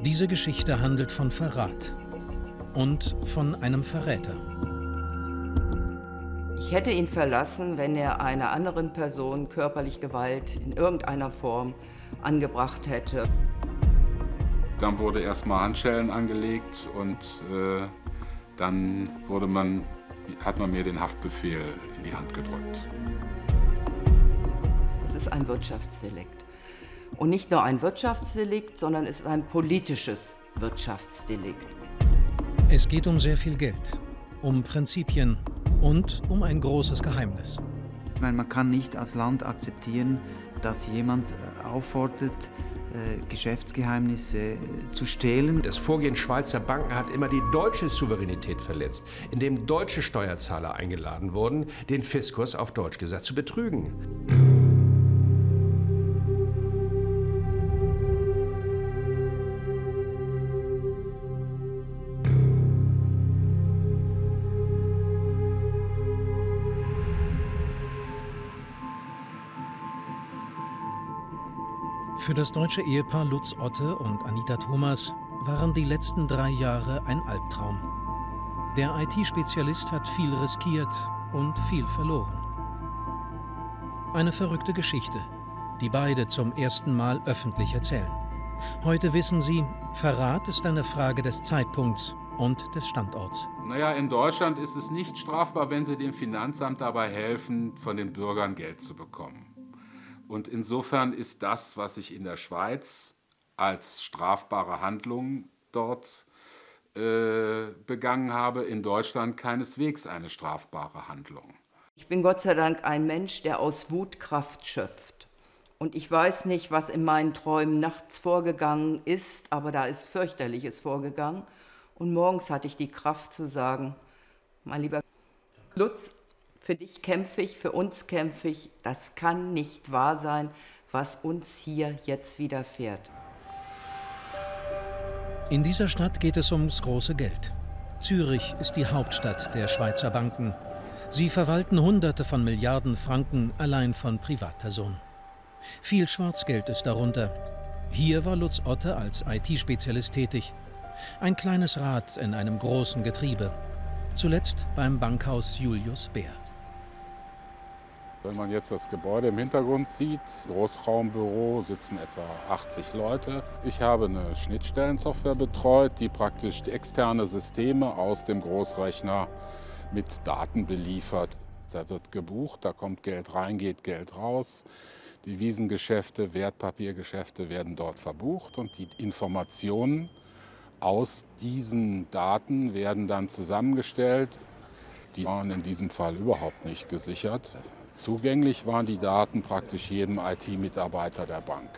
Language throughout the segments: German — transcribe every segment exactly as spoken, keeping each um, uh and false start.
Diese Geschichte handelt von Verrat und von einem Verräter. Ich hätte ihn verlassen, wenn er einer anderen Person körperlich Gewalt in irgendeiner Form angebracht hätte. Dann wurde erstmal Handschellen angelegt und äh, dann wurde man, hat man mir den Haftbefehl in die Hand gedrückt. Es ist ein Wirtschaftsdelikt. Und nicht nur ein Wirtschaftsdelikt, sondern es ist ein politisches Wirtschaftsdelikt. Es geht um sehr viel Geld, um Prinzipien und um ein großes Geheimnis. Ich meine, man kann nicht als Land akzeptieren, dass jemand auffordert, Geschäftsgeheimnisse zu stehlen. Das Vorgehen Schweizer Banken hat immer die deutsche Souveränität verletzt, indem deutsche Steuerzahler eingeladen wurden, den Fiskus auf Deutsch gesagt zu betrügen. Für das deutsche Ehepaar Lutz Otte und Anita Thomas waren die letzten drei Jahre ein Albtraum. Der I T-Spezialist hat viel riskiert und viel verloren. Eine verrückte Geschichte, die beide zum ersten Mal öffentlich erzählen. Heute wissen sie, Verrat ist eine Frage des Zeitpunkts und des Standorts. Naja, in Deutschland ist es nicht strafbar, wenn Sie dem Finanzamt dabei helfen, von den Bürgern Geld zu bekommen. Und insofern ist das, was ich in der Schweiz als strafbare Handlung dort äh, begangen habe, in Deutschland keineswegs eine strafbare Handlung. Ich bin Gott sei Dank ein Mensch, der aus Wut Kraft schöpft. Und ich weiß nicht, was in meinen Träumen nachts vorgegangen ist, aber da ist fürchterliches vorgegangen. Und morgens hatte ich die Kraft zu sagen, mein lieber Lutz, für dich kämpfe ich, für uns kämpfe ich. Das kann nicht wahr sein, was uns hier jetzt widerfährt. In dieser Stadt geht es ums große Geld. Zürich ist die Hauptstadt der Schweizer Banken. Sie verwalten Hunderte von Milliarden Franken allein von Privatpersonen. Viel Schwarzgeld ist darunter. Hier war Lutz Otte als I T-Spezialist tätig. Ein kleines Rad in einem großen Getriebe. Zuletzt beim Bankhaus Julius Baer. Wenn man jetzt das Gebäude im Hintergrund sieht, Großraumbüro, sitzen etwa achtzig Leute. Ich habe eine Schnittstellensoftware betreut, die praktisch die externe Systeme aus dem Großrechner mit Daten beliefert. Da wird gebucht, da kommt Geld rein, geht Geld raus. Devisengeschäfte, Wertpapiergeschäfte werden dort verbucht und die Informationen aus diesen Daten werden dann zusammengestellt. Die waren in diesem Fall überhaupt nicht gesichert. Zugänglich waren die Daten praktisch jedem I T-Mitarbeiter der Bank.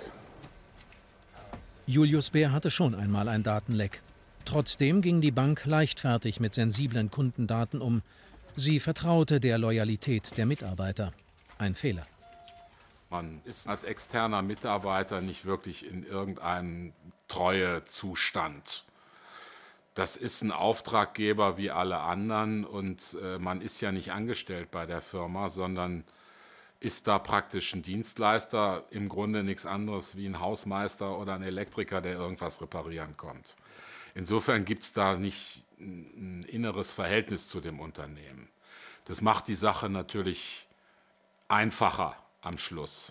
Julius Baer hatte schon einmal ein Datenleck. Trotzdem ging die Bank leichtfertig mit sensiblen Kundendaten um. Sie vertraute der Loyalität der Mitarbeiter. Ein Fehler. Man ist als externer Mitarbeiter nicht wirklich in irgendeinem Treuezustand. Das ist ein Auftraggeber wie alle anderen und äh, man ist ja nicht angestellt bei der Firma, sondern ist da praktisch ein Dienstleister, im Grunde nichts anderes wie ein Hausmeister oder ein Elektriker, der irgendwas reparieren kommt. Insofern gibt es da nicht ein inneres Verhältnis zu dem Unternehmen. Das macht die Sache natürlich einfacher am Schluss.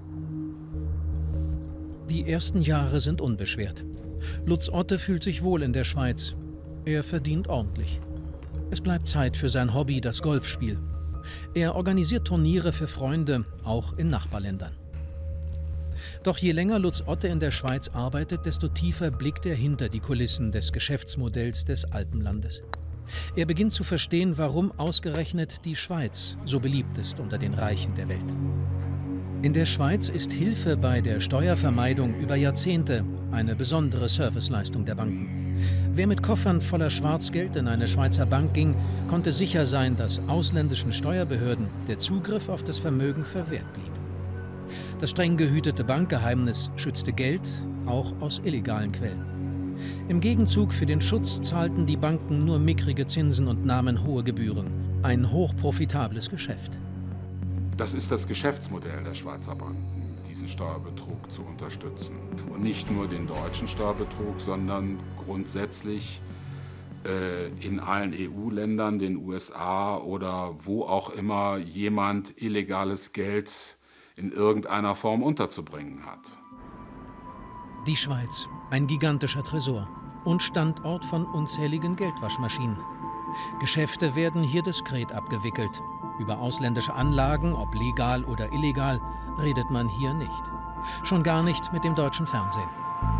Die ersten Jahre sind unbeschwert. Lutz Otte fühlt sich wohl in der Schweiz. Er verdient ordentlich. Es bleibt Zeit für sein Hobby, das Golfspiel. Er organisiert Turniere für Freunde, auch in Nachbarländern. Doch je länger Lutz Otte in der Schweiz arbeitet, desto tiefer blickt er hinter die Kulissen des Geschäftsmodells des Alpenlandes. Er beginnt zu verstehen, warum ausgerechnet die Schweiz so beliebt ist unter den Reichen der Welt. In der Schweiz ist Hilfe bei der Steuervermeidung über Jahrzehnte eine besondere Serviceleistung der Banken. Wer mit Koffern voller Schwarzgeld in eine Schweizer Bank ging, konnte sicher sein, dass ausländischen Steuerbehörden der Zugriff auf das Vermögen verwehrt blieb. Das streng gehütete Bankgeheimnis schützte Geld, auch aus illegalen Quellen. Im Gegenzug für den Schutz zahlten die Banken nur mickrige Zinsen und nahmen hohe Gebühren. Ein hochprofitables Geschäft. Das ist das Geschäftsmodell der Schweizer Banken. Diesen diesen Steuerbetrug zu unterstützen. Und nicht nur den deutschen Steuerbetrug, sondern grundsätzlich äh, in allen E U-Ländern, den U S A oder wo auch immer jemand illegales Geld in irgendeiner Form unterzubringen hat. Die Schweiz, ein gigantischer Tresor und Standort von unzähligen Geldwaschmaschinen. Geschäfte werden hier diskret abgewickelt. Über ausländische Anlagen, ob legal oder illegal, redet man hier nicht. Schon gar nicht mit dem deutschen Fernsehen.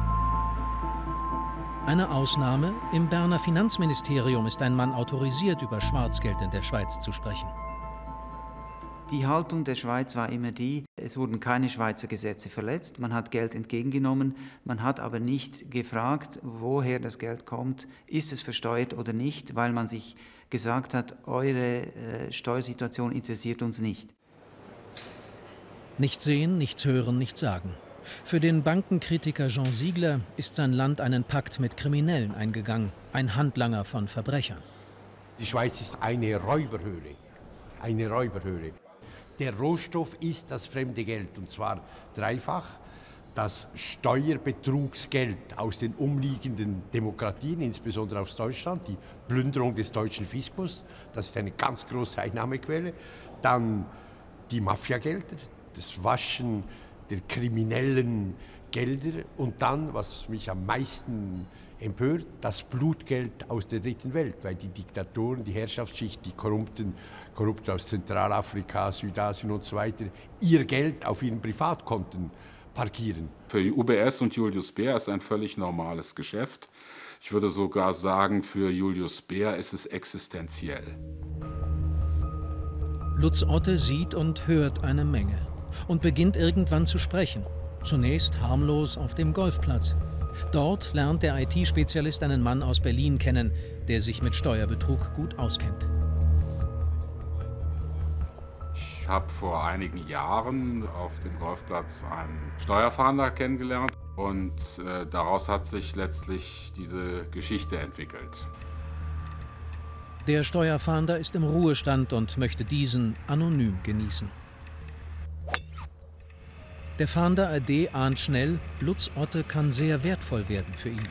Eine Ausnahme: Im Berner Finanzministerium ist ein Mann autorisiert, über Schwarzgeld in der Schweiz zu sprechen. Die Haltung der Schweiz war immer die, es wurden keine Schweizer Gesetze verletzt, man hat Geld entgegengenommen, man hat aber nicht gefragt, woher das Geld kommt, ist es versteuert oder nicht, weil man sich gesagt hat, eure äh, Steuersituation interessiert uns nicht. Nichts sehen, nichts hören, nichts sagen. Für den Bankenkritiker Jean Ziegler ist sein Land einen Pakt mit Kriminellen eingegangen, ein Handlanger von Verbrechern. Die Schweiz ist eine Räuberhöhle, eine Räuberhöhle. Der Rohstoff ist das fremde Geld, und zwar dreifach. Das Steuerbetrugsgeld aus den umliegenden Demokratien, insbesondere aus Deutschland, die Plünderung des deutschen Fiskus, das ist eine ganz große Einnahmequelle. Dann die Mafiagelder, das Waschen der kriminellen Gelder und dann, was mich am meisten empört, das Blutgeld aus der dritten Welt, weil die Diktatoren, die Herrschaftsschicht, die Korrupten, Korrupten aus Zentralafrika, Südasien und so weiter, ihr Geld auf ihren Privatkonten parkieren. Für U B S und Julius Baer ist ein völlig normales Geschäft. Ich würde sogar sagen, für Julius Baer ist es existenziell. Lutz Otte sieht und hört eine Menge und beginnt irgendwann zu sprechen. Zunächst harmlos auf dem Golfplatz. Dort lernt der I T-Spezialist einen Mann aus Berlin kennen, der sich mit Steuerbetrug gut auskennt. Ich habe vor einigen Jahren auf dem Golfplatz einen Steuerfahnder kennengelernt und äh, daraus hat sich letztlich diese Geschichte entwickelt. Der Steuerfahnder ist im Ruhestand und möchte diesen anonym genießen. Der Fahnder A D ahnt schnell, Lutz Otte kann sehr wertvoll werden für ihn.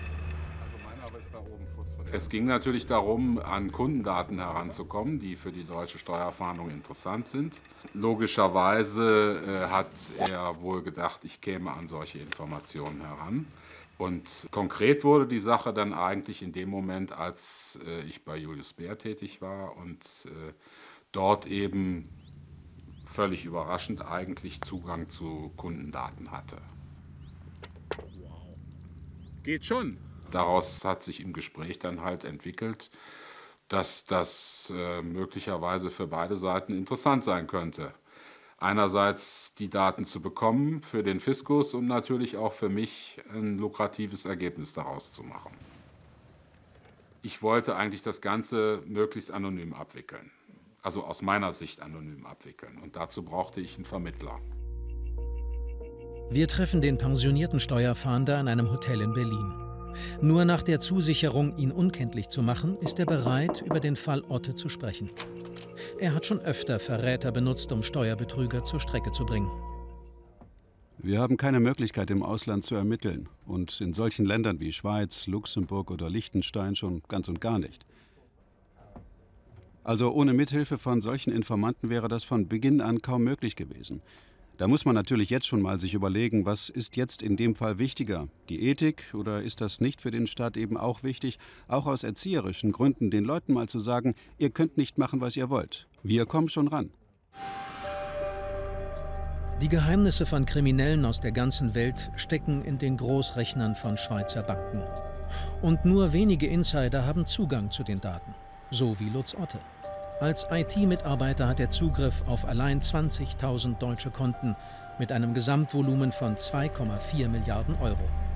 Es ging natürlich darum, an Kundendaten heranzukommen, die für die deutsche Steuerfahndung interessant sind. Logischerweise äh, hat er wohl gedacht, ich käme an solche Informationen heran. Und konkret wurde die Sache dann eigentlich in dem Moment, als äh, ich bei Julius Baer tätig war und äh, dort eben völlig überraschend eigentlich Zugang zu Kundendaten hatte. Wow. Geht schon. Daraus hat sich im Gespräch dann halt entwickelt, dass das äh, möglicherweise für beide Seiten interessant sein könnte. Einerseits die Daten zu bekommen für den Fiskus und natürlich auch für mich ein lukratives Ergebnis daraus zu machen. Ich wollte eigentlich das Ganze möglichst anonym abwickeln. Also aus meiner Sicht anonym abwickeln. Und dazu brauchte ich einen Vermittler. Wir treffen den pensionierten Steuerfahnder in einem Hotel in Berlin. Nur nach der Zusicherung, ihn unkenntlich zu machen, ist er bereit, über den Fall Otte zu sprechen. Er hat schon öfter Verräter benutzt, um Steuerbetrüger zur Strecke zu bringen. Wir haben keine Möglichkeit, im Ausland zu ermitteln. Und in solchen Ländern wie Schweiz, Luxemburg oder Liechtenstein schon ganz und gar nicht. Also ohne Mithilfe von solchen Informanten wäre das von Beginn an kaum möglich gewesen. Da muss man natürlich jetzt schon mal sich überlegen, was ist jetzt in dem Fall wichtiger? Die Ethik oder ist das nicht für den Staat eben auch wichtig, auch aus erzieherischen Gründen den Leuten mal zu sagen, ihr könnt nicht machen, was ihr wollt. Wir kommen schon ran. Die Geheimnisse von Kriminellen aus der ganzen Welt stecken in den Großrechnern von Schweizer Banken. Und nur wenige Insider haben Zugang zu den Daten. So wie Lutz Otte. Als I T-Mitarbeiter hat er Zugriff auf allein zwanzigtausend deutsche Konten mit einem Gesamtvolumen von zwei Komma vier Milliarden Euro.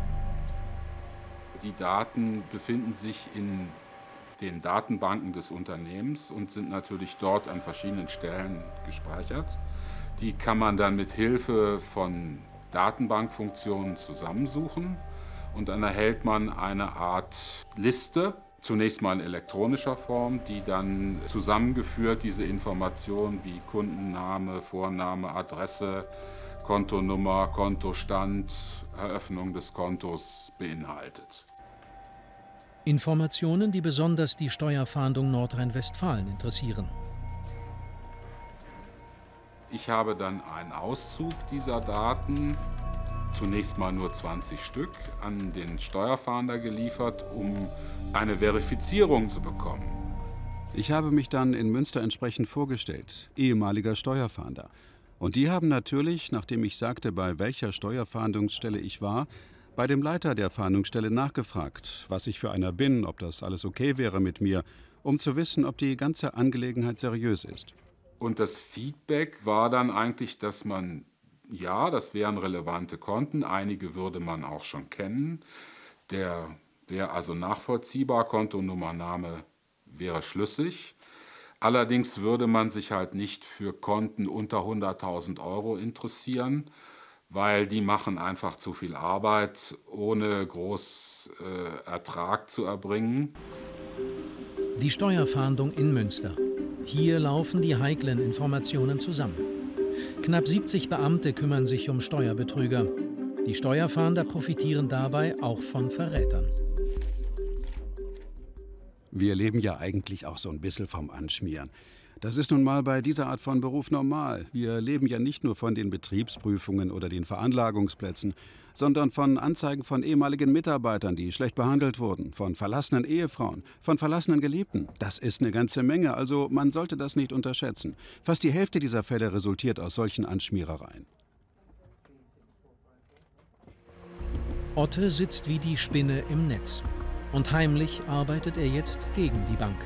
Die Daten befinden sich in den Datenbanken des Unternehmens und sind natürlich dort an verschiedenen Stellen gespeichert. Die kann man dann mit Hilfe von Datenbankfunktionen zusammensuchen und dann erhält man eine Art Liste. Zunächst mal in elektronischer Form, die dann zusammengeführt diese Informationen wie Kundenname, Vorname, Adresse, Kontonummer, Kontostand, Eröffnung des Kontos beinhaltet. Informationen, die besonders die Steuerfahndung Nordrhein-Westfalen interessieren. Ich habe dann einen Auszug dieser Daten, zunächst mal nur zwanzig Stück, an den Steuerfahnder geliefert, um eine Verifizierung zu bekommen. Ich habe mich dann in Münster entsprechend vorgestellt, ehemaliger Steuerfahnder. Und die haben natürlich, nachdem ich sagte, bei welcher Steuerfahndungsstelle ich war, bei dem Leiter der Fahndungsstelle nachgefragt, was ich für einer bin, ob das alles okay wäre mit mir, um zu wissen, ob die ganze Angelegenheit seriös ist. Und das Feedback war dann eigentlich, dass man, ja, das wären relevante Konten, einige würde man auch schon kennen, der wäre also nachvollziehbar, Kontonummer, Name wäre schlüssig. Allerdings würde man sich halt nicht für Konten unter hunderttausend Euro interessieren, weil die machen einfach zu viel Arbeit, ohne groß äh, Ertrag zu erbringen. Die Steuerfahndung in Münster. Hier laufen die heiklen Informationen zusammen. Knapp siebzig Beamte kümmern sich um Steuerbetrüger. Die Steuerfahnder profitieren dabei auch von Verrätern. Wir leben ja eigentlich auch so ein bisschen vom Anschmieren. Das ist nun mal bei dieser Art von Beruf normal. Wir leben ja nicht nur von den Betriebsprüfungen oder den Veranlagungsplätzen, sondern von Anzeigen von ehemaligen Mitarbeitern, die schlecht behandelt wurden, von verlassenen Ehefrauen, von verlassenen Geliebten. Das ist eine ganze Menge, also man sollte das nicht unterschätzen. Fast die Hälfte dieser Fälle resultiert aus solchen Anschmierereien. Otte sitzt wie die Spinne im Netz. Und heimlich arbeitet er jetzt gegen die Bank.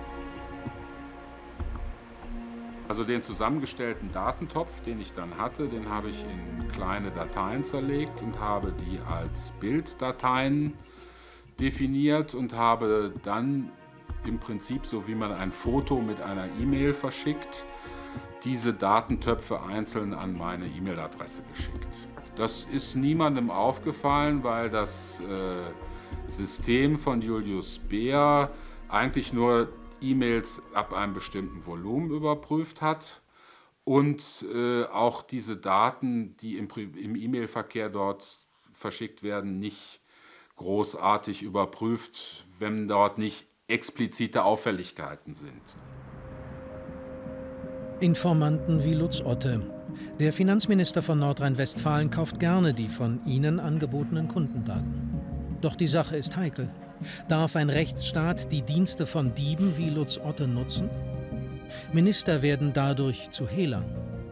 Also den zusammengestellten Datentopf, den ich dann hatte, den habe ich in kleine Dateien zerlegt und habe die als Bilddateien definiert und habe dann im Prinzip, so wie man ein Foto mit einer E-Mail verschickt, diese Datentöpfe einzeln an meine E-Mail-Adresse geschickt. Das ist niemandem aufgefallen, weil das äh, System von Julius Baer eigentlich nur E-Mails ab einem bestimmten Volumen überprüft hat und äh, auch diese Daten, die im, im E-Mail-Verkehr dort verschickt werden, nicht großartig überprüft, wenn dort nicht explizite Auffälligkeiten sind. Informanten wie Lutz Otte. Der Finanzminister von Nordrhein-Westfalen kauft gerne die von Ihnen angebotenen Kundendaten. Doch die Sache ist heikel. Darf ein Rechtsstaat die Dienste von Dieben wie Lutz Otte nutzen? Minister werden dadurch zu Hehlern.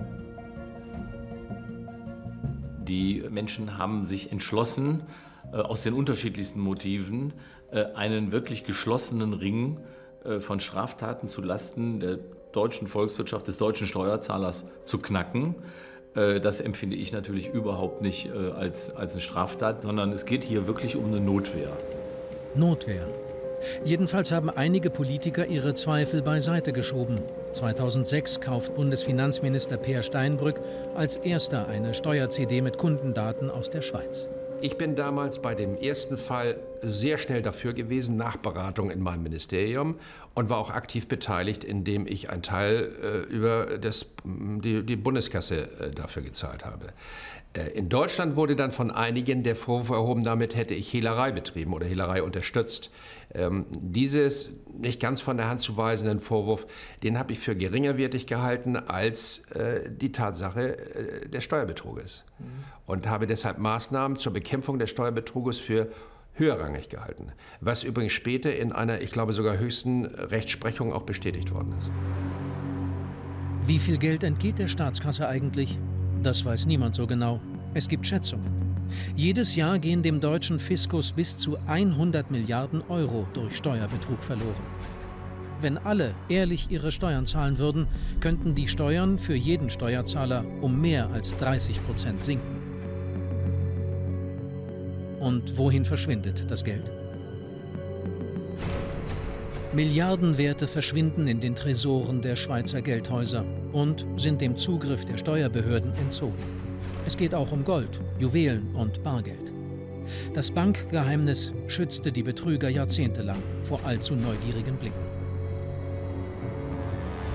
Die Menschen haben sich entschlossen, äh, aus den unterschiedlichsten Motiven, äh, einen wirklich geschlossenen Ring äh, von Straftaten zu Lasten der deutschen Volkswirtschaft, des deutschen Steuerzahlers zu knacken. Äh, das empfinde ich natürlich überhaupt nicht äh, als, als eine Straftat, sondern es geht hier wirklich um eine Notwehr. Notwehr. Jedenfalls haben einige Politiker ihre Zweifel beiseite geschoben. zweitausendsechs kauft Bundesfinanzminister Peer Steinbrück als erster eine Steuer-C D mit Kundendaten aus der Schweiz. Ich bin damals bei dem ersten Fall sehr schnell dafür gewesen, nach Beratung in meinem Ministerium, und war auch aktiv beteiligt, indem ich einen Teil äh, über das, die, die Bundeskasse äh, dafür gezahlt habe. Äh, in Deutschland wurde dann von einigen der Vorwurf erhoben, damit hätte ich Hehlerei betrieben oder Hehlerei unterstützt. Ähm, dieses nicht ganz von der Hand zu weisenden Vorwurf, den habe ich für geringerwertig gehalten als äh, die Tatsache äh, des Steuerbetruges. Mhm. Und habe deshalb Maßnahmen zur Bekämpfung des Steuerbetruges für höherrangig gehalten. Was übrigens später in einer, ich glaube sogar höchsten Rechtsprechung auch bestätigt worden ist. Wie viel Geld entgeht der Staatskasse eigentlich? Das weiß niemand so genau. Es gibt Schätzungen. Jedes Jahr gehen dem deutschen Fiskus bis zu hundert Milliarden Euro durch Steuerbetrug verloren. Wenn alle ehrlich ihre Steuern zahlen würden, könnten die Steuern für jeden Steuerzahler um mehr als dreißig Prozent sinken. Und wohin verschwindet das Geld? Milliardenwerte verschwinden in den Tresoren der Schweizer Geldhäuser und sind dem Zugriff der Steuerbehörden entzogen. Es geht auch um Gold, Juwelen und Bargeld. Das Bankgeheimnis schützte die Betrüger jahrzehntelang vor allzu neugierigen Blicken.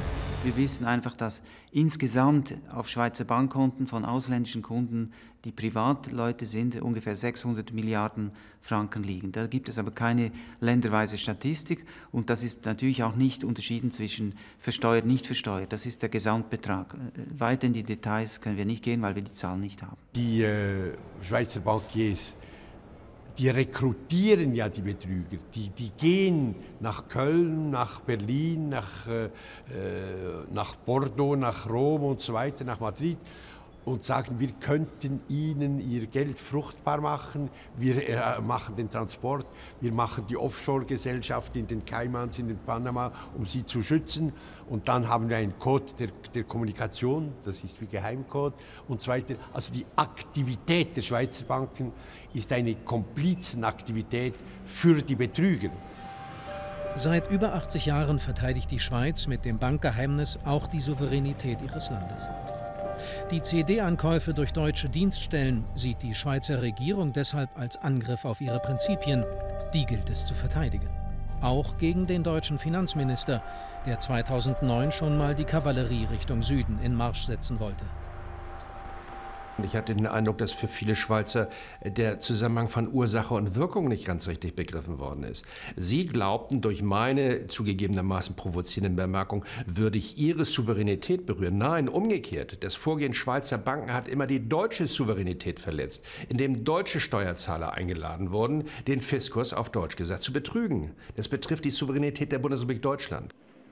Wir wissen einfach, dass insgesamt auf Schweizer Bankkonten von ausländischen Kunden, die Privatleute sind, ungefähr sechshundert Milliarden Franken liegen. Da gibt es aber keine länderweise Statistik und das ist natürlich auch nicht unterschieden zwischen versteuert und nicht versteuert. Das ist der Gesamtbetrag. Weiter in die Details können wir nicht gehen, weil wir die Zahlen nicht haben. Die äh, Schweizer Bankiers, die rekrutieren ja die Betrüger. Die, die gehen nach Köln, nach Berlin, nach, äh, nach Bordeaux, nach Rom und so weiter, nach Madrid und sagen, wir könnten ihnen ihr Geld fruchtbar machen, wir äh, machen den Transport, wir machen die Offshore-Gesellschaft in den Caimans, in den Panama, um sie zu schützen. Und dann haben wir einen Code der, der Kommunikation, das ist wie Geheimcode und so weiter. Also die Aktivität der Schweizer Banken ist eine Komplizenaktivität für die Betrüger. Seit über achtzig Jahren verteidigt die Schweiz mit dem Bankgeheimnis auch die Souveränität ihres Landes. Die C D-Ankäufe durch deutsche Dienststellen sieht die Schweizer Regierung deshalb als Angriff auf ihre Prinzipien. Die gilt es zu verteidigen. Auch gegen den deutschen Finanzminister, der zweitausendneun schon mal die Kavallerie Richtung Süden in Marsch setzen wollte. Ich hatte den Eindruck, dass für viele Schweizer der Zusammenhang von Ursache und Wirkung nicht ganz richtig begriffen worden ist. Sie glaubten, durch meine zugegebenermaßen provozierenden Bemerkung würde ich ihre Souveränität berühren. Nein, umgekehrt. Das Vorgehen Schweizer Banken hat immer die deutsche Souveränität verletzt, indem deutsche Steuerzahler eingeladen wurden, den Fiskus, auf Deutsch gesagt, zu betrügen. Das betrifft die Souveränität der Bundesrepublik Deutschland.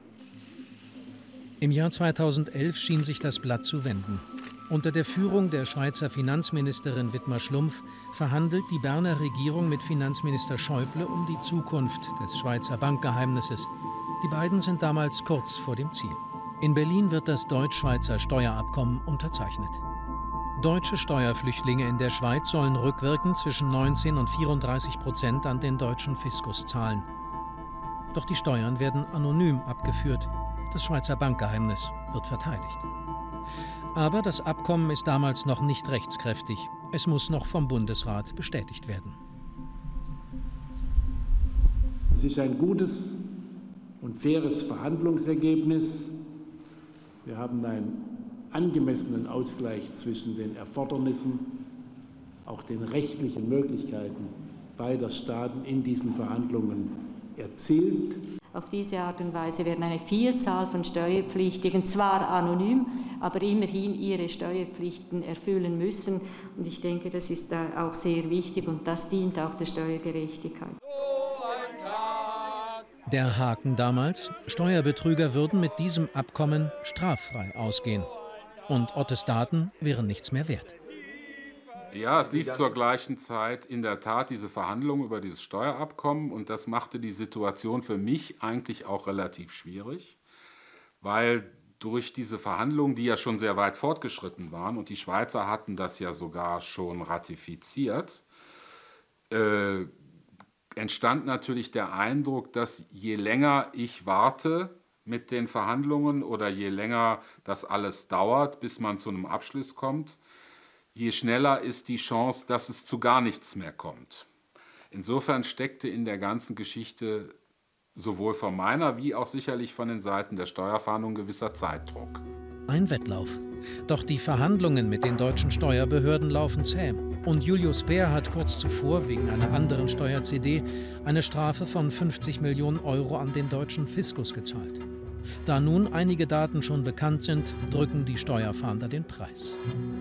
Im Jahr zweitausendelf schien sich das Blatt zu wenden. Unter der Führung der Schweizer Finanzministerin Widmar Schlumpf verhandelt die Berner Regierung mit Finanzminister Schäuble um die Zukunft des Schweizer Bankgeheimnisses. Die beiden sind damals kurz vor dem Ziel. In Berlin wird das Deutsch-Schweizer Steuerabkommen unterzeichnet. Deutsche Steuerflüchtlinge in der Schweiz sollen rückwirkend zwischen neunzehn und vierunddreißig Prozent an den deutschen Fiskus zahlen. Doch die Steuern werden anonym abgeführt. Das Schweizer Bankgeheimnis wird verteidigt. Aber das Abkommen ist damals noch nicht rechtskräftig. Es muss noch vom Bundesrat bestätigt werden. Es ist ein gutes und faires Verhandlungsergebnis. Wir haben einen angemessenen Ausgleich zwischen den Erfordernissen, auch den rechtlichen Möglichkeiten beider Staaten in diesen Verhandlungen erzielt. Auf diese Art und Weise werden eine Vielzahl von Steuerpflichtigen, zwar anonym, aber immerhin ihre Steuerpflichten erfüllen müssen. Und ich denke, das ist auch sehr wichtig und das dient auch der Steuergerechtigkeit. Der Haken damals: Steuerbetrüger würden mit diesem Abkommen straffrei ausgehen. Und Ottes Daten wären nichts mehr wert. Ja, es lief zur gleichen Zeit in der Tat diese Verhandlungen über dieses Steuerabkommen und das machte die Situation für mich eigentlich auch relativ schwierig, weil durch diese Verhandlungen, die ja schon sehr weit fortgeschritten waren und die Schweizer hatten das ja sogar schon ratifiziert, äh, entstand natürlich der Eindruck, dass je länger ich warte mit den Verhandlungen oder je länger das alles dauert, bis man zu einem Abschluss kommt, je schneller ist die Chance, dass es zu gar nichts mehr kommt. Insofern steckte in der ganzen Geschichte sowohl von meiner wie auch sicherlich von den Seiten der Steuerfahndung gewisser Zeitdruck. Ein Wettlauf. Doch die Verhandlungen mit den deutschen Steuerbehörden laufen zäh. Und Julius Baer hat kurz zuvor wegen einer anderen Steuer-C D eine Strafe von fünfzig Millionen Euro an den deutschen Fiskus gezahlt. Da nun einige Daten schon bekannt sind, drücken die Steuerfahnder den Preis.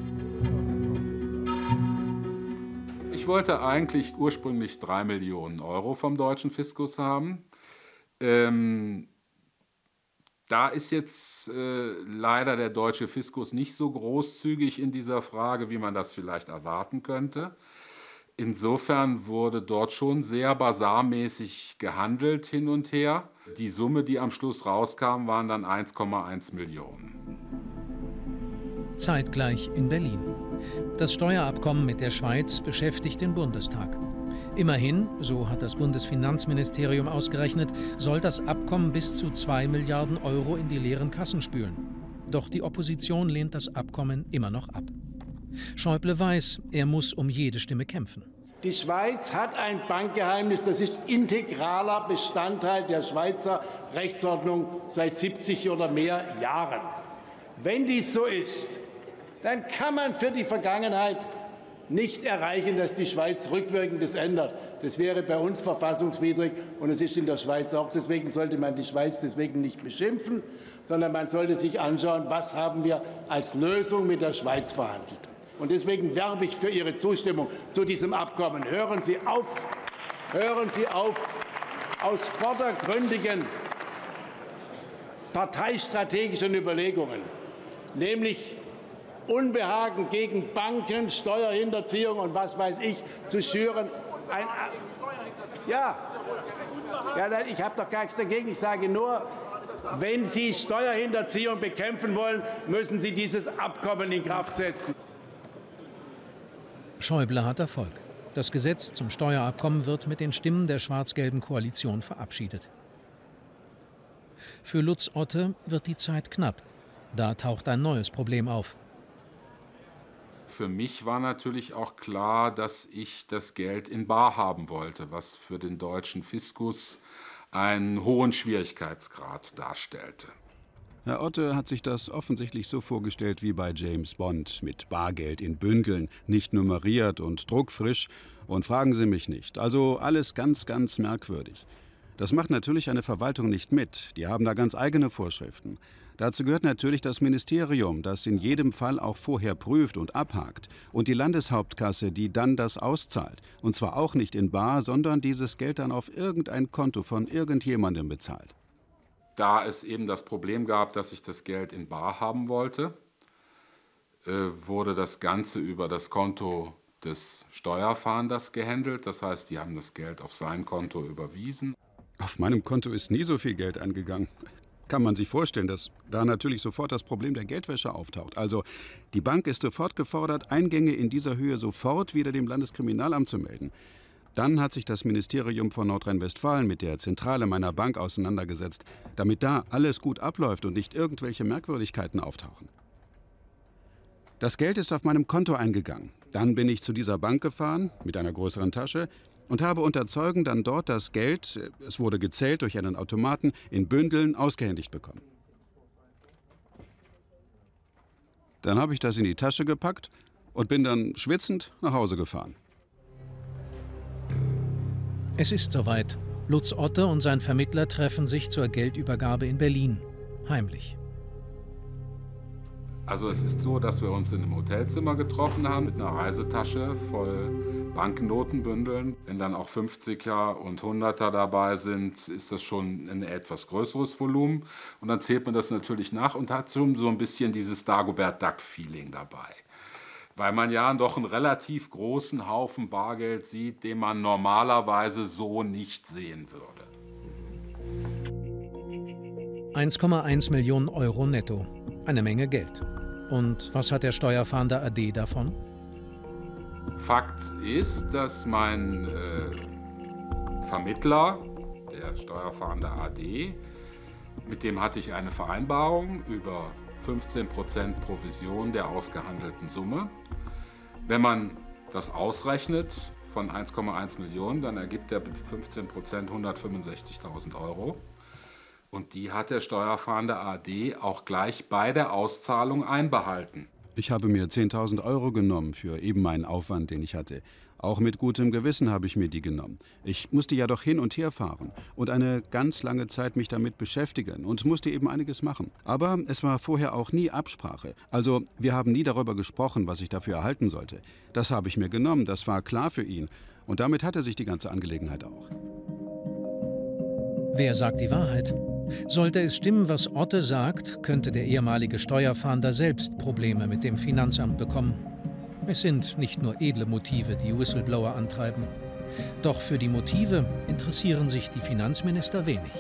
Ich wollte eigentlich ursprünglich drei Millionen Euro vom deutschen Fiskus haben. Ähm, da ist jetzt äh, leider der deutsche Fiskus nicht so großzügig in dieser Frage, wie man das vielleicht erwarten könnte. Insofern wurde dort schon sehr basarmäßig gehandelt hin und her. Die Summe, die am Schluss rauskam, waren dann eins Komma eins Millionen. Zeitgleich in Berlin. Das Steuerabkommen mit der Schweiz beschäftigt den Bundestag. Immerhin, so hat das Bundesfinanzministerium ausgerechnet, soll das Abkommen bis zu zwei Milliarden Euro in die leeren Kassen spülen. Doch die Opposition lehnt das Abkommen immer noch ab. Schäuble weiß, er muss um jede Stimme kämpfen. Die Schweiz hat ein Bankgeheimnis, das ist integraler Bestandteil der Schweizer Rechtsordnung seit siebzig oder mehr Jahren. Wenn dies so ist, dann kann man für die Vergangenheit nicht erreichen, dass die Schweiz rückwirkend das ändert. Das wäre bei uns verfassungswidrig und es ist in der Schweiz auch. Deswegen sollte man die Schweiz deswegen nicht beschimpfen, sondern man sollte sich anschauen, was haben wir als Lösung mit der Schweiz verhandelt. Und deswegen werbe ich für Ihre Zustimmung zu diesem Abkommen. Hören Sie auf, hören Sie auf, aus vordergründigen parteistrategischen Überlegungen, nämlich Unbehagen gegen Banken, Steuerhinterziehung und was weiß ich, zu schüren. Ein, ja, ja, nein, ich habe doch gar nichts dagegen. Ich sage nur, wenn Sie Steuerhinterziehung bekämpfen wollen, müssen Sie dieses Abkommen in Kraft setzen. Schäuble hat Erfolg. Das Gesetz zum Steuerabkommen wird mit den Stimmen der schwarz-gelben Koalition verabschiedet. Für Lutz Otte wird die Zeit knapp. Da taucht ein neues Problem auf. Für mich war natürlich auch klar, dass ich das Geld in bar haben wollte, was für den deutschen Fiskus einen hohen Schwierigkeitsgrad darstellte. Herr Otte hat sich das offensichtlich so vorgestellt wie bei James Bond, mit Bargeld in Bündeln, nicht nummeriert und druckfrisch. Und fragen Sie mich nicht. Also alles ganz, ganz merkwürdig. Das macht natürlich eine Verwaltung nicht mit. Die haben da ganz eigene Vorschriften. Dazu gehört natürlich das Ministerium, das in jedem Fall auch vorher prüft und abhakt. Und die Landeshauptkasse, die dann das auszahlt. Und zwar auch nicht in bar, sondern dieses Geld dann auf irgendein Konto von irgendjemandem bezahlt. Da es eben das Problem gab, dass ich das Geld in bar haben wollte, äh, wurde das Ganze über das Konto des Steuerfahnders gehandelt. Das heißt, die haben das Geld auf sein Konto überwiesen. Auf meinem Konto ist nie so viel Geld eingegangen. Kann man sich vorstellen, dass da natürlich sofort das Problem der Geldwäsche auftaucht. Also die Bank ist sofort gefordert, Eingänge in dieser Höhe sofort wieder dem Landeskriminalamt zu melden. Dann hat sich das Ministerium von Nordrhein-Westfalen mit der Zentrale meiner Bank auseinandergesetzt, damit da alles gut abläuft und nicht irgendwelche Merkwürdigkeiten auftauchen. Das Geld ist auf meinem Konto eingegangen. Dann bin ich zu dieser Bank gefahren, mit einer größeren Tasche, und habe unter Zeugen dann dort das Geld, es wurde gezählt durch einen Automaten, in Bündeln ausgehändigt bekommen. Dann habe ich das in die Tasche gepackt und bin dann schwitzend nach Hause gefahren. Es ist soweit. Lutz Otte und sein Vermittler treffen sich zur Geldübergabe in Berlin. Heimlich. Also es ist so, dass wir uns in einem Hotelzimmer getroffen haben mit einer Reisetasche voll Banknotenbündeln. Wenn dann auch fünfziger und hunderter dabei sind, ist das schon ein etwas größeres Volumen. Und dann zählt man das natürlich nach und hat so ein bisschen dieses Dagobert-Duck-Feeling dabei. Weil man ja doch einen relativ großen Haufen Bargeld sieht, den man normalerweise so nicht sehen würde. eins Komma eins Millionen Euro netto. Eine Menge Geld. Und was hat der Steuerfahnder A D davon? Fakt ist, dass mein äh, Vermittler, der Steuerfahnder A D, mit dem hatte ich eine Vereinbarung über fünfzehn Prozent Provision der ausgehandelten Summe. Wenn man das ausrechnet von eins Komma eins Millionen, dann ergibt der fünfzehn Prozent hundertfünfundsechzigtausend Euro. Und die hat der Steuerfahnder A D auch gleich bei der Auszahlung einbehalten. Ich habe mir zehntausend Euro genommen für eben meinen Aufwand, den ich hatte. Auch mit gutem Gewissen habe ich mir die genommen. Ich musste ja doch hin und her fahren und eine ganz lange Zeit mich damit beschäftigen und musste eben einiges machen. Aber es war vorher auch nie Absprache. Also wir haben nie darüber gesprochen, was ich dafür erhalten sollte. Das habe ich mir genommen, das war klar für ihn. Und damit hatte sich die ganze Angelegenheit auch. Wer sagt die Wahrheit? Sollte es stimmen, was Otte sagt, könnte der ehemalige Steuerfahnder selbst Probleme mit dem Finanzamt bekommen. Es sind nicht nur edle Motive, die Whistleblower antreiben. Doch für die Motive interessieren sich die Finanzminister wenig.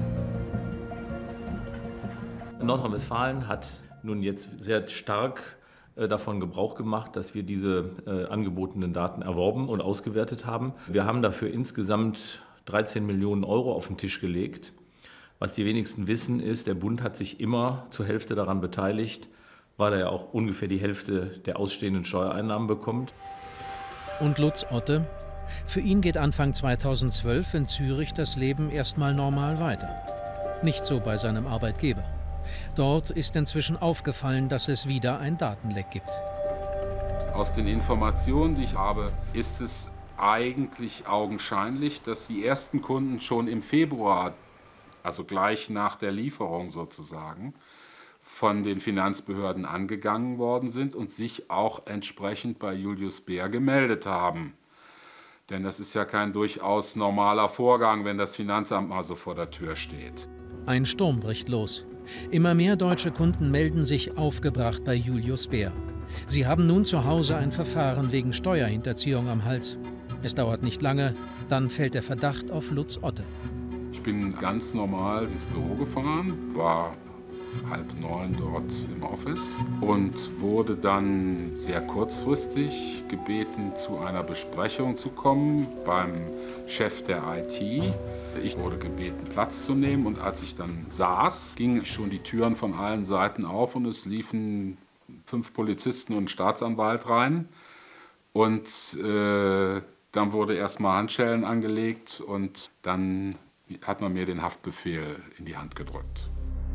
Nordrhein-Westfalen hat nun jetzt sehr stark äh, davon Gebrauch gemacht, dass wir diese äh, angebotenen Daten erworben und ausgewertet haben. Wir haben dafür insgesamt dreizehn Millionen Euro auf den Tisch gelegt. Was die wenigsten wissen, ist, der Bund hat sich immer zur Hälfte daran beteiligt, weil er ja auch ungefähr die Hälfte der ausstehenden Steuereinnahmen bekommt. Und Lutz Otte? Für ihn geht Anfang zweitausendzwölf in Zürich das Leben erstmal normal weiter. Nicht so bei seinem Arbeitgeber. Dort ist inzwischen aufgefallen, dass es wieder ein Datenleck gibt. Aus den Informationen, die ich habe, ist es eigentlich augenscheinlich, dass die ersten Kunden schon im Februar, also gleich nach der Lieferung sozusagen, von den Finanzbehörden angegangen worden sind und sich auch entsprechend bei Julius Baer gemeldet haben. Denn das ist ja kein durchaus normaler Vorgang, wenn das Finanzamt mal so vor der Tür steht. Ein Sturm bricht los. Immer mehr deutsche Kunden melden sich aufgebracht bei Julius Baer. Sie haben nun zu Hause ein Verfahren wegen Steuerhinterziehung am Hals. Es dauert nicht lange, dann fällt der Verdacht auf Lutz Otte. Ich bin ganz normal ins Büro gefahren, war halb neun dort im Office und wurde dann sehr kurzfristig gebeten, zu einer Besprechung zu kommen beim Chef der I T. Ich wurde gebeten, Platz zu nehmen, und als ich dann saß, gingen schon die Türen von allen Seiten auf und es liefen fünf Polizisten und ein Staatsanwalt rein. Und äh, dann wurde erstmal Handschellen angelegt und dann hat man mir den Haftbefehl in die Hand gedrückt.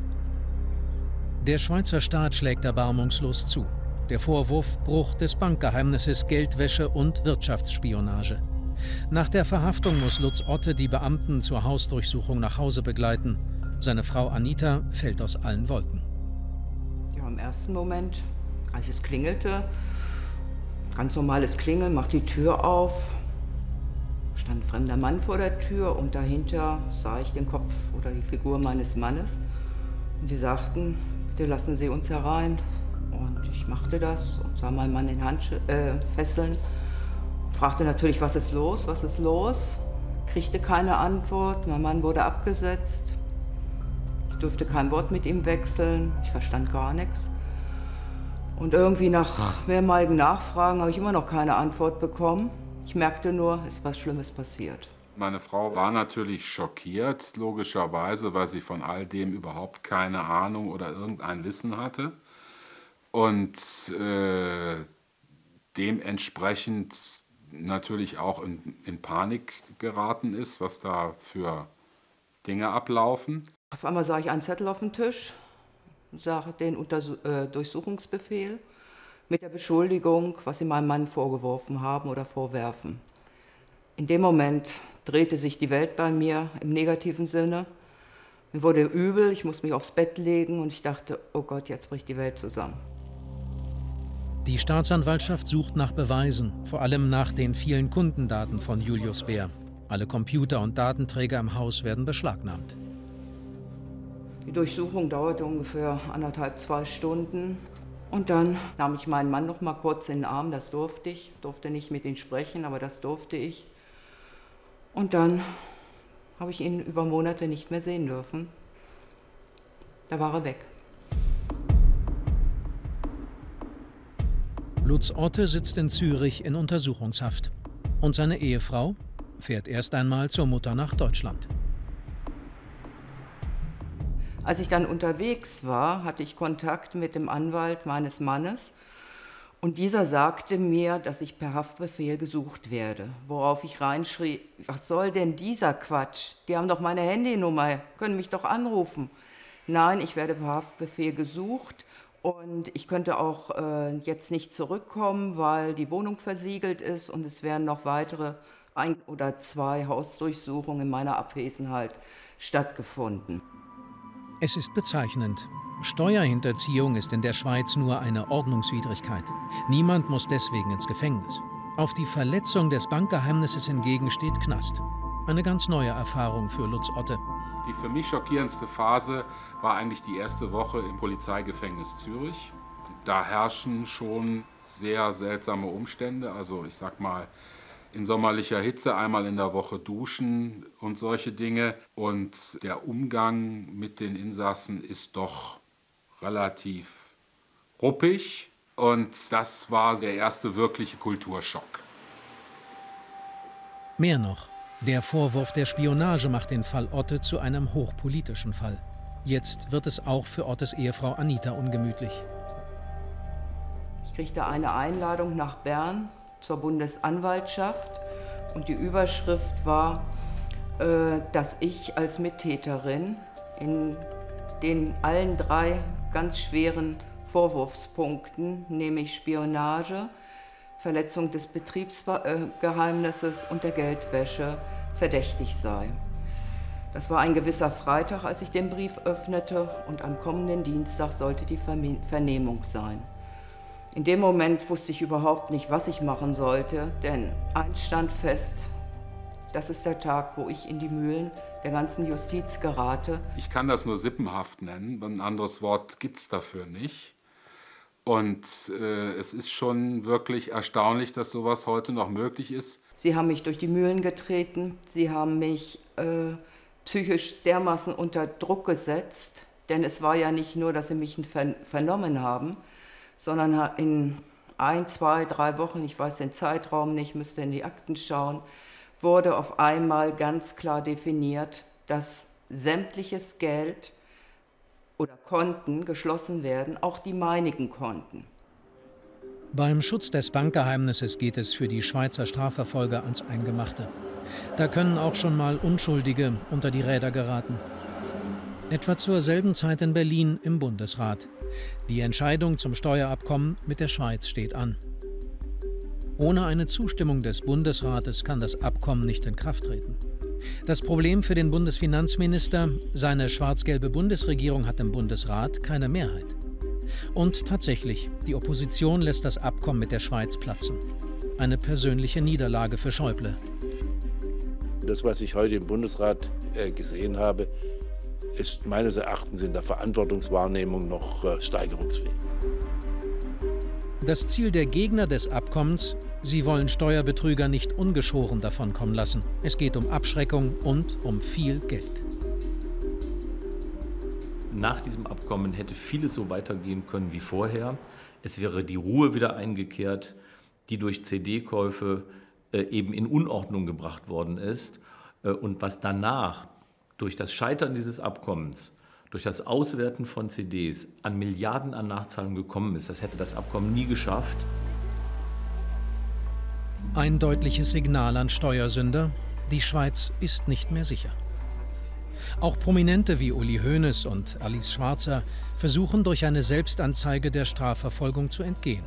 Der Schweizer Staat schlägt erbarmungslos zu. Der Vorwurf: Bruch des Bankgeheimnisses, Geldwäsche und Wirtschaftsspionage. Nach der Verhaftung muss Lutz Otte die Beamten zur Hausdurchsuchung nach Hause begleiten. Seine Frau Anita fällt aus allen Wolken. Ja, im ersten Moment, als es klingelte, ganz normales Klingeln, macht die Tür auf, stand ein fremder Mann vor der Tür und dahinter sah ich den Kopf oder die Figur meines Mannes. Und die sagten: Bitte lassen Sie uns herein. Und ich machte das und sah meinen Mann in Handfesseln. Äh, fragte natürlich, was ist los, was ist los? Kriegte keine Antwort, mein Mann wurde abgesetzt. Ich durfte kein Wort mit ihm wechseln, ich verstand gar nichts. Und irgendwie nach mehrmaligen Nachfragen habe ich immer noch keine Antwort bekommen. Ich merkte nur, es ist was Schlimmes passiert. Meine Frau war natürlich schockiert, logischerweise, weil sie von all dem überhaupt keine Ahnung oder irgendein Wissen hatte. Und äh, dementsprechend natürlich auch in, in Panik geraten ist, was da für Dinge ablaufen. Auf einmal sah ich einen Zettel auf dem Tisch, sah den Untersu äh, Durchsuchungsbefehl mit der Beschuldigung, was sie meinem Mann vorgeworfen haben oder vorwerfen. In dem Moment drehte sich die Welt bei mir im negativen Sinne. Mir wurde übel, ich musste mich aufs Bett legen und ich dachte: Oh Gott, jetzt bricht die Welt zusammen. Die Staatsanwaltschaft sucht nach Beweisen, vor allem nach den vielen Kundendaten von Julius Baer. Alle Computer und Datenträger im Haus werden beschlagnahmt. Die Durchsuchung dauerte ungefähr anderthalb, zwei Stunden. Und dann nahm ich meinen Mann noch mal kurz in den Arm, das durfte ich. Durfte nicht mit ihm sprechen, aber das durfte ich. Und dann habe ich ihn über Monate nicht mehr sehen dürfen. Da war er weg. Lutz Otte sitzt in Zürich in Untersuchungshaft. Und seine Ehefrau fährt erst einmal zur Mutter nach Deutschland. Als ich dann unterwegs war, hatte ich Kontakt mit dem Anwalt meines Mannes. Und dieser sagte mir, dass ich per Haftbefehl gesucht werde. Worauf ich reinschrie: Was soll denn dieser Quatsch? Die haben doch meine Handynummer, können mich doch anrufen. Nein, ich werde per Haftbefehl gesucht. Und ich könnte auch äh, jetzt nicht zurückkommen, weil die Wohnung versiegelt ist und es werden noch weitere ein oder zwei Hausdurchsuchungen in meiner Abwesenheit stattgefunden. Es ist bezeichnend. Steuerhinterziehung ist in der Schweiz nur eine Ordnungswidrigkeit. Niemand muss deswegen ins Gefängnis. Auf die Verletzung des Bankgeheimnisses hingegen steht Knast. Eine ganz neue Erfahrung für Lutz Otte. Die für mich schockierendste Phase war eigentlich die erste Woche im Polizeigefängnis Zürich. Da herrschen schon sehr seltsame Umstände. Also ich sag mal, in sommerlicher Hitze einmal in der Woche duschen und solche Dinge. Und der Umgang mit den Insassen ist doch relativ ruppig. Und das war der erste wirkliche Kulturschock. Mehr noch. Der Vorwurf der Spionage macht den Fall Otte zu einem hochpolitischen Fall. Jetzt wird es auch für Ottes Ehefrau Anita ungemütlich. Ich kriegte eine Einladung nach Bern zur Bundesanwaltschaft Und die Überschrift war, äh, dass ich als Mittäterin in den allen drei ganz schweren Vorwurfspunkten, nämlich Spionage, Verletzung des Betriebsgeheimnisses und der Geldwäsche, verdächtig sei. Das war ein gewisser Freitag, als ich den Brief öffnete, und am kommenden Dienstag sollte die Vernehmung sein. In dem Moment wusste ich überhaupt nicht, was ich machen sollte, denn eins stand fest: Das ist der Tag, wo ich in die Mühlen der ganzen Justiz gerate. Ich kann das nur sippenhaft nennen, ein anderes Wort gibt es dafür nicht. Und äh, es ist schon wirklich erstaunlich, dass sowas heute noch möglich ist. Sie haben mich durch die Mühlen getreten, sie haben mich äh, psychisch dermaßen unter Druck gesetzt, denn es war ja nicht nur, dass sie mich vernommen haben, sondern in ein, zwei, drei Wochen, ich weiß den Zeitraum nicht, müsste in die Akten schauen, wurde auf einmal ganz klar definiert, dass sämtliches Geld oder Konten geschlossen werden, auch die meinigen Konten. Beim Schutz des Bankgeheimnisses geht es für die Schweizer Strafverfolger ans Eingemachte. Da können auch schon mal Unschuldige unter die Räder geraten. Etwa zur selben Zeit in Berlin im Bundesrat. Die Entscheidung zum Steuerabkommen mit der Schweiz steht an. Ohne eine Zustimmung des Bundesrates kann das Abkommen nicht in Kraft treten. Das Problem für den Bundesfinanzminister: Seine schwarz-gelbe Bundesregierung hat im Bundesrat keine Mehrheit. Und tatsächlich, die Opposition lässt das Abkommen mit der Schweiz platzen. Eine persönliche Niederlage für Schäuble. Das, was ich heute im Bundesrat äh, gesehen habe, ist meines Erachtens in der Verantwortungswahrnehmung noch äh, steigerungsfähig. Das Ziel der Gegner des Abkommens: Sie wollen Steuerbetrüger nicht ungeschoren davonkommen lassen. Es geht um Abschreckung und um viel Geld. Nach diesem Abkommen hätte vieles so weitergehen können wie vorher. Es wäre die Ruhe wieder eingekehrt, die durch C D-Käufe äh, eben in Unordnung gebracht worden ist. Äh, und was danach durch das Scheitern dieses Abkommens, durch das Auswerten von C Ds an Milliarden an Nachzahlungen gekommen ist, das hätte das Abkommen nie geschafft. Ein deutliches Signal an Steuersünder: Die Schweiz ist nicht mehr sicher. Auch Prominente wie Uli Hoeneß und Alice Schwarzer versuchen durch eine Selbstanzeige der Strafverfolgung zu entgehen.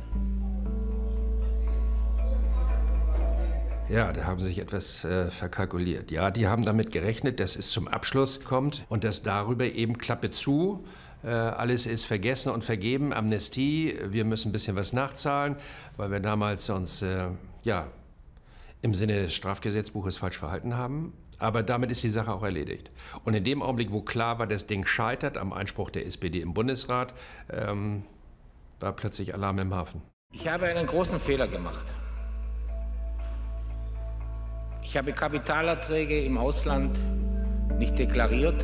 Ja, da haben sie sich etwas äh, verkalkuliert. Ja, die haben damit gerechnet, dass es zum Abschluss kommt und dass darüber eben Klappe zu, äh, alles ist vergessen und vergeben, Amnestie, wir müssen ein bisschen was nachzahlen, weil wir damals uns äh, ja, im Sinne des Strafgesetzbuches falsch verhalten haben. Aber damit ist die Sache auch erledigt. Und in dem Augenblick, wo klar war, das Ding scheitert am Einspruch der S P D im Bundesrat, ähm, war plötzlich Alarm im Hafen. Ich habe einen großen Fehler gemacht. Ich habe Kapitalerträge im Ausland nicht deklariert.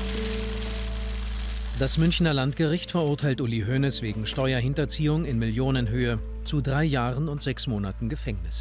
Das Münchner Landgericht verurteilt Uli Hoeneß wegen Steuerhinterziehung in Millionenhöhe zu drei Jahren und sechs Monaten Gefängnis.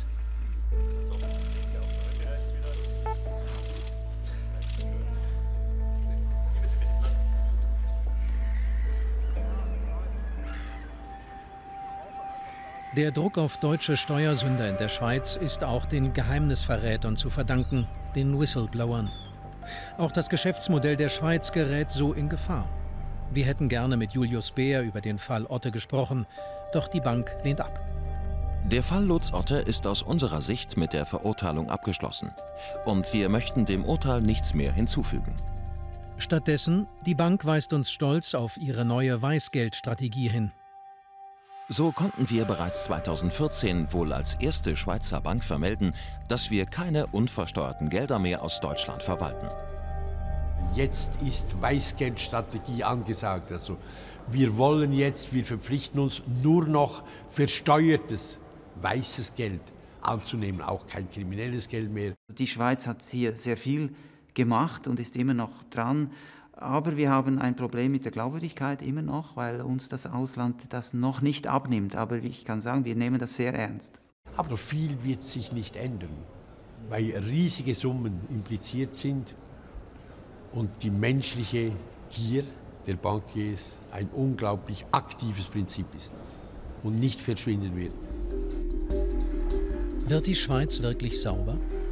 Der Druck auf deutsche Steuersünder in der Schweiz ist auch den Geheimnisverrätern zu verdanken, den Whistleblowern. Auch das Geschäftsmodell der Schweiz gerät so in Gefahr. Wir hätten gerne mit Julius Baer über den Fall Otte gesprochen, doch die Bank lehnt ab. Der Fall Lutz Otte ist aus unserer Sicht mit der Verurteilung abgeschlossen. Und wir möchten dem Urteil nichts mehr hinzufügen. Stattdessen, die Bank weist uns stolz auf ihre neue Weißgeldstrategie hin. So konnten wir bereits zweitausendvierzehn wohl als erste Schweizer Bank vermelden, dass wir keine unversteuerten Gelder mehr aus Deutschland verwalten. Jetzt ist Weißgeldstrategie angesagt. Also wir wollen jetzt, wir verpflichten uns nur noch versteuertes weißes Geld anzunehmen, auch kein kriminelles Geld mehr. Die Schweiz hat hier sehr viel gemacht und ist immer noch dran. Aber wir haben ein Problem mit der Glaubwürdigkeit immer noch, weil uns das Ausland das noch nicht abnimmt. Aber ich kann sagen, wir nehmen das sehr ernst. Aber viel wird sich nicht ändern, weil riesige Summen impliziert sind und die menschliche Gier der Bankiers ein unglaublich aktives Prinzip ist und nicht verschwinden wird. Wird die Schweiz wirklich sauber?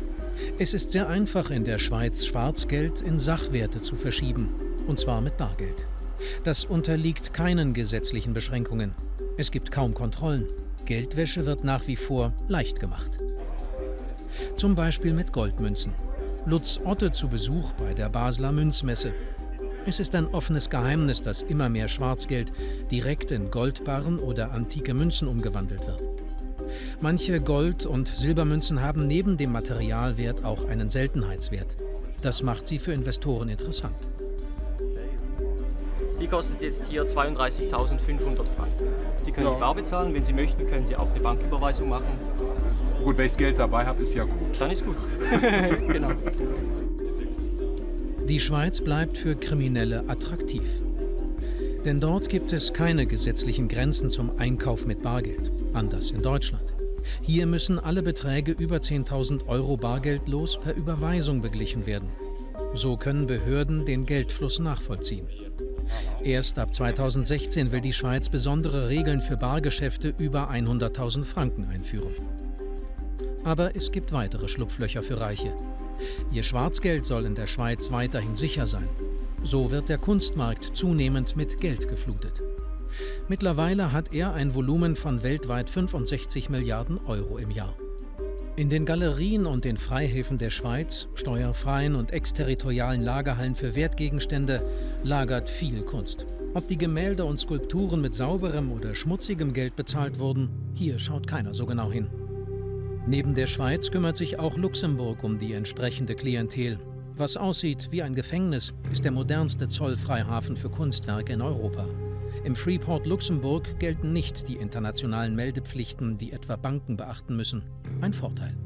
Es ist sehr einfach, in der Schweiz Schwarzgeld in Sachwerte zu verschieben, und zwar mit Bargeld. Das unterliegt keinen gesetzlichen Beschränkungen. Es gibt kaum Kontrollen. Geldwäsche wird nach wie vor leicht gemacht. Zum Beispiel mit Goldmünzen. Lutz Otte zu Besuch bei der Basler Münzmesse. Es ist ein offenes Geheimnis, dass immer mehr Schwarzgeld direkt in Goldbarren oder antike Münzen umgewandelt wird. Manche Gold- und Silbermünzen haben neben dem Materialwert auch einen Seltenheitswert. Das macht sie für Investoren interessant. Die kostet jetzt hier zweiunddreißigtausendfünfhundert Franken. Die können Ja. Sie bar bezahlen. Wenn Sie möchten, können Sie auch eine Banküberweisung machen. Gut, wenn ich das Geld dabei habe, ist ja gut. Dann ist gut. Genau. Die Schweiz bleibt für Kriminelle attraktiv. Denn dort gibt es keine gesetzlichen Grenzen zum Einkauf mit Bargeld, anders in Deutschland. Hier müssen alle Beträge über zehntausend Euro bargeldlos per Überweisung beglichen werden. So können Behörden den Geldfluss nachvollziehen. Erst ab zweitausendsechzehn will die Schweiz besondere Regeln für Bargeschäfte über hunderttausend Franken einführen. Aber es gibt weitere Schlupflöcher für Reiche. Ihr Schwarzgeld soll in der Schweiz weiterhin sicher sein. So wird der Kunstmarkt zunehmend mit Geld geflutet. Mittlerweile hat er ein Volumen von weltweit fünfundsechzig Milliarden Euro im Jahr. In den Galerien und den Freihäfen der Schweiz, steuerfreien und exterritorialen Lagerhallen für Wertgegenstände, lagert viel Kunst. Ob die Gemälde und Skulpturen mit sauberem oder schmutzigem Geld bezahlt wurden, hier schaut keiner so genau hin. Neben der Schweiz kümmert sich auch Luxemburg um die entsprechende Klientel. Was aussieht wie ein Gefängnis, ist der modernste Zollfreihafen für Kunstwerke in Europa. Im Freeport Luxemburg gelten nicht die internationalen Meldepflichten, die etwa Banken beachten müssen. Ein Vorteil.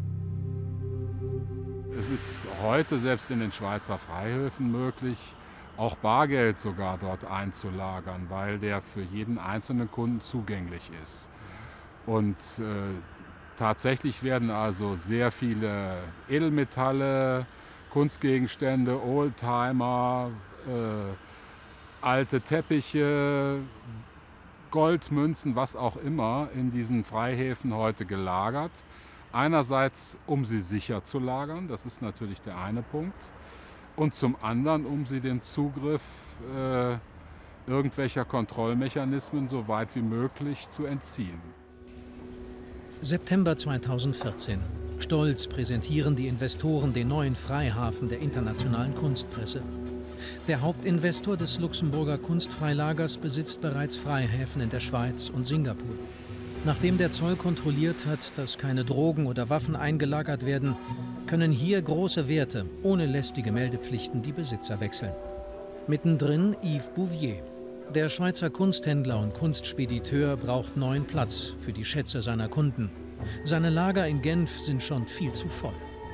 Es ist heute selbst in den Schweizer Freihöfen möglich, auch Bargeld sogar dort einzulagern, weil der für jeden einzelnen Kunden zugänglich ist. Und äh, tatsächlich werden also sehr viele Edelmetalle, Kunstgegenstände, Oldtimer, äh, alte Teppiche, Goldmünzen, was auch immer, in diesen Freihäfen heute gelagert. Einerseits, um sie sicher zu lagern, das ist natürlich der eine Punkt. Und zum anderen, um sie dem Zugriff äh, irgendwelcher Kontrollmechanismen so weit wie möglich zu entziehen. September zweitausendvierzehn. Stolz präsentieren die Investoren den neuen Freihafen der internationalen Kunstpresse. Der Hauptinvestor des Luxemburger Kunstfreilagers besitzt bereits Freihäfen in der Schweiz und Singapur. Nachdem der Zoll kontrolliert hat, dass keine Drogen oder Waffen eingelagert werden, können hier große Werte ohne lästige Meldepflichten die Besitzer wechseln. Mittendrin Yves Bouvier. Der Schweizer Kunsthändler und Kunstspediteur braucht neuen Platz für die Schätze seiner Kunden. Seine Lager in Genf sind schon viel zu voll.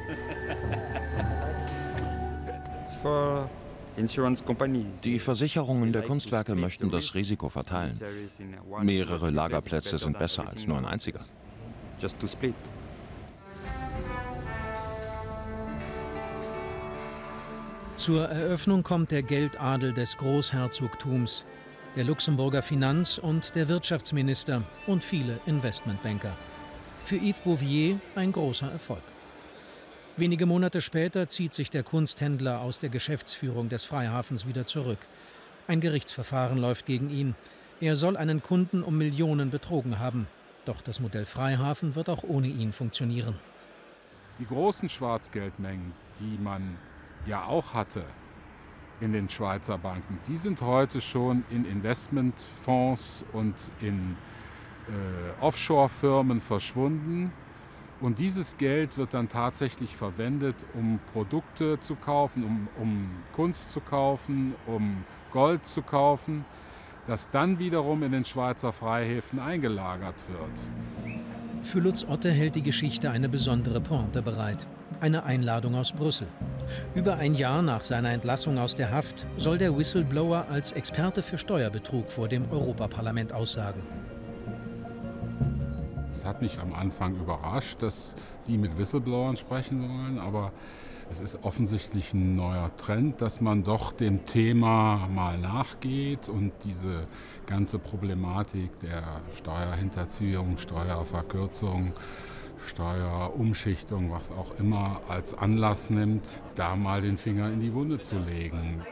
Die Versicherungen der Kunstwerke möchten das Risiko verteilen. Mehrere Lagerplätze sind besser als nur ein einziger. Zur Eröffnung kommt der Geldadel des Großherzogtums, der Luxemburger Finanz- und der Wirtschaftsminister und viele Investmentbanker. Für Yves Bouvier ein großer Erfolg. Wenige Monate später zieht sich der Kunsthändler aus der Geschäftsführung des Freihafens wieder zurück. Ein Gerichtsverfahren läuft gegen ihn. Er soll einen Kunden um Millionen betrogen haben. Doch das Modell Freihafen wird auch ohne ihn funktionieren. Die großen Schwarzgeldmengen, die man ja auch hatte in den Schweizer Banken, die sind heute schon in Investmentfonds und in äh, Offshore-Firmen verschwunden. Und dieses Geld wird dann tatsächlich verwendet, um Produkte zu kaufen, um, um Kunst zu kaufen, um Gold zu kaufen, das dann wiederum in den Schweizer Freihäfen eingelagert wird. Für Lutz Otte hält die Geschichte eine besondere Pointe bereit. Eine Einladung aus Brüssel. Über ein Jahr nach seiner Entlassung aus der Haft soll der Whistleblower als Experte für Steuerbetrug vor dem Europaparlament aussagen. Es hat mich am Anfang überrascht, dass die mit Whistleblowern sprechen wollen, aber es ist offensichtlich ein neuer Trend, dass man doch dem Thema mal nachgeht und diese ganze Problematik der Steuerhinterziehung, Steuerverkürzung, Steuerumschichtung, was auch immer, als Anlass nimmt, da mal den Finger in die Wunde zu legen.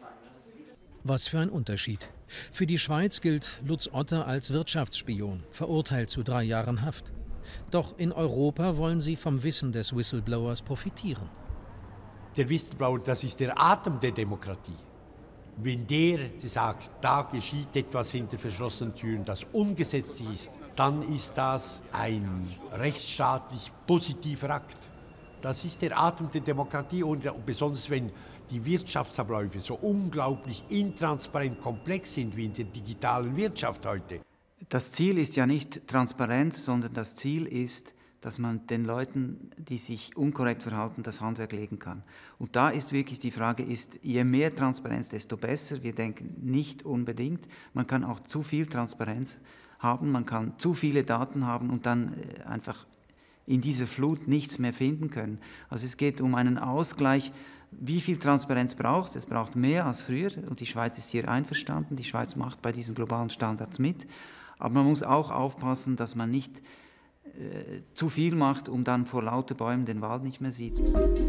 Was für ein Unterschied. Für die Schweiz gilt Lutz Otte als Wirtschaftsspion, verurteilt zu drei Jahren Haft. Doch in Europa wollen sie vom Wissen des Whistleblowers profitieren. Der Whistleblower, das ist der Atem der Demokratie. Wenn der sagt, da geschieht etwas hinter verschlossenen Türen, das umgesetzt ist, dann ist das ein rechtsstaatlich positiver Akt. Das ist der Atem der Demokratie und besonders wenn die Wirtschaftsabläufe so unglaublich intransparent komplex sind wie in der digitalen Wirtschaft heute. Das Ziel ist ja nicht Transparenz, sondern das Ziel ist, dass man den Leuten, die sich unkorrekt verhalten, das Handwerk legen kann. Und da ist wirklich die Frage, ist, je mehr Transparenz, desto besser. Wir denken nicht unbedingt. Man kann auch zu viel Transparenz haben, man kann zu viele Daten haben und dann einfach in dieser Flut nichts mehr finden können. Also es geht um einen Ausgleich. Wie viel Transparenz braucht es? Es braucht mehr als früher und die Schweiz ist hier einverstanden. Die Schweiz macht bei diesen globalen Standards mit. Aber man muss auch aufpassen, dass man nicht äh, zu viel macht, um dann vor lauter Bäumen den Wald nicht mehr sieht.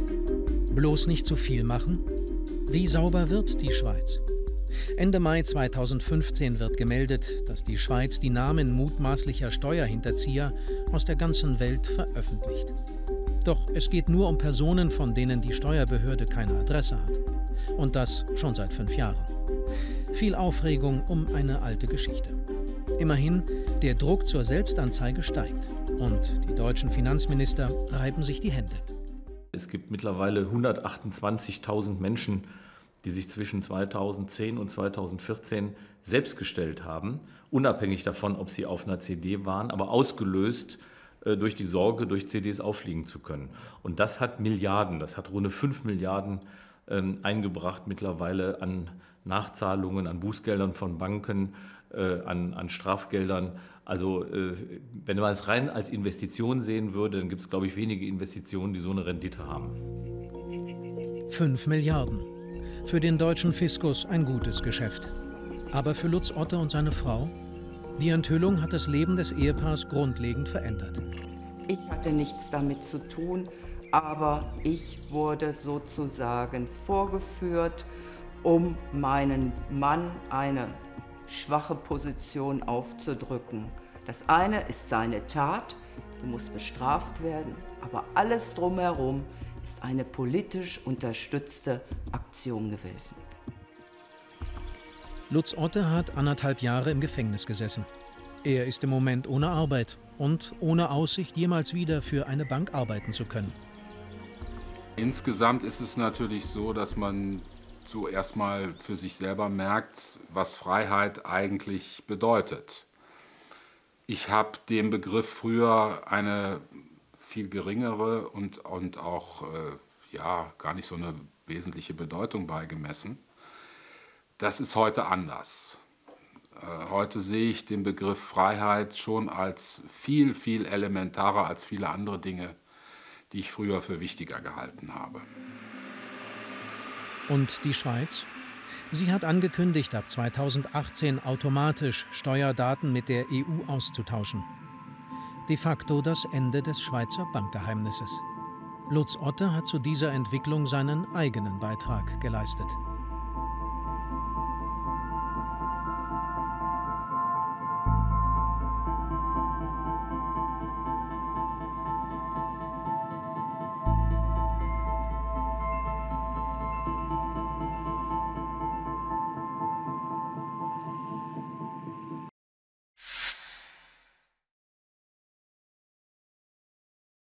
Bloß nicht zu viel machen? Wie sauber wird die Schweiz? Ende Mai zweitausendfünfzehn wird gemeldet, dass die Schweiz die Namen mutmaßlicher Steuerhinterzieher aus der ganzen Welt veröffentlicht. Doch es geht nur um Personen, von denen die Steuerbehörde keine Adresse hat. Und das schon seit fünf Jahren. Viel Aufregung um eine alte Geschichte. Immerhin, der Druck zur Selbstanzeige steigt. Und die deutschen Finanzminister reiben sich die Hände. Es gibt mittlerweile hundertachtundzwanzigtausend Menschen, die sich zwischen zweitausendzehn und zweitausendvierzehn selbst gestellt haben, unabhängig davon, ob sie auf einer C D waren, aber ausgelöst äh, durch die Sorge, durch C Ds auffliegen zu können. Und das hat Milliarden, das hat rund fünf Milliarden ähm, eingebracht mittlerweile an Nachzahlungen, an Bußgeldern von Banken, äh, an, an Strafgeldern. Also äh, wenn man es rein als Investition sehen würde, dann gibt es, glaube ich, wenige Investitionen, die so eine Rendite haben. Fünf Milliarden. Für den deutschen Fiskus ein gutes Geschäft. Aber für Lutz Otte und seine Frau? Die Enthüllung hat das Leben des Ehepaars grundlegend verändert. Ich hatte nichts damit zu tun, aber ich wurde sozusagen vorgeführt, um meinen Mann eine schwache Position aufzudrücken. Das eine ist seine Tat, die muss bestraft werden, aber alles drumherum ist eine politisch unterstützte Aktion gewesen. Lutz Otte hat anderthalb Jahre im Gefängnis gesessen. Er ist im Moment ohne Arbeit und ohne Aussicht, jemals wieder für eine Bank arbeiten zu können. Insgesamt ist es natürlich so, dass man so erstmal für sich selber merkt, was Freiheit eigentlich bedeutet. Ich habe dem Begriff früher eine viel geringere und, und auch äh, ja, gar nicht so eine wesentliche Bedeutung beigemessen. Das ist heute anders. Äh, heute sehe ich den Begriff Freiheit schon als viel, viel elementarer als viele andere Dinge, die ich früher für wichtiger gehalten habe. Und die Schweiz? Sie hat angekündigt, ab zweitausendachtzehn automatisch Steuerdaten mit der E U auszutauschen. De facto das Ende des Schweizer Bankgeheimnisses. Lutz Otte hat zu dieser Entwicklung seinen eigenen Beitrag geleistet.